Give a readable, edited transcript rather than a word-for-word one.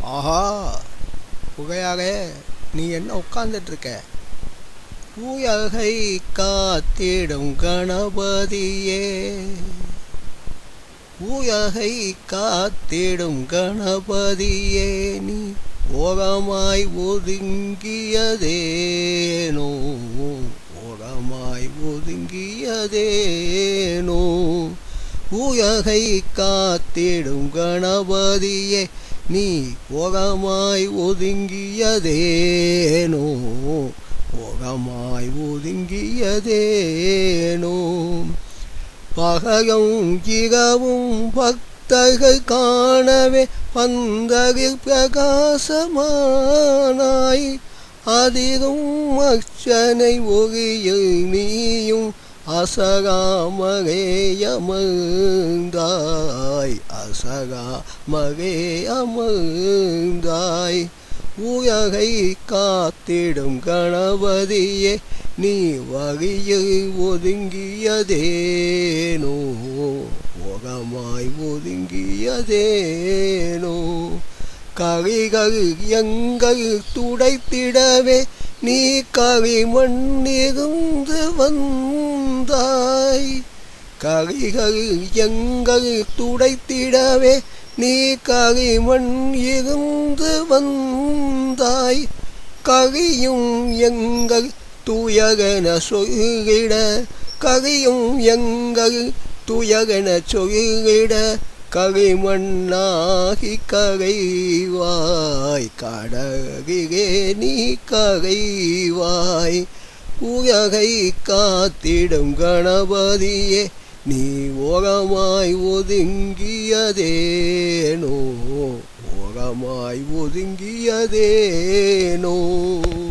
ஆஹா, புகையாக நீ என்ன உட்கார்ந்துட்டு இருக்க? உயகை காத்திடும் கணபதியே, உயகை காத்திடும் கணபதியே, நீ ஓகமாய் ஒதுங்கியதேனோ, ஓகமாய் ஒதுங்கியதேனோ. உயகை காத்திடும் கணபதியே, நீ ஓகமாய் ஒதுங்கியதேனோ, ஓகமாய் ஒதுங்கியதேனோ. பகையும் இரவும் பக்தர்கள் காணவே பந்தகில் பிரகாசமானாய், அதிரும் அர்ச்சனை ஒளியில் நீயும் அசகாமலே அமர்ந்தாய், அசகாமலே அமர்ந்தாய். உயகை காத்திடும் கணபதியே, நீ வழியில் ஒதுங்கியதேனோ, ஓகமாய் ஒதுங்கியதேனோ. கரிகள் எங்கள் துடைத்திடவே நீ கரிமண்ணிருந்து வந்தாய், கரிகள் எங்கள் துடைத்திடவே நீ கரிமண் இருந்து வந்தாய். கரியும் எங்கள் துயரென சொல்லிட, கரியும் எங்கள் துயரென சொல்லிட, கரிமண்ணாகி கரைவாய், கடலிலே நீ கரைவாய். உயகை காத்திடும் கணபதியே, நீ ஓகமாய் ஒதுங்கியதேனோ, ஓகமாய் ஒதுங்கியதேனோ.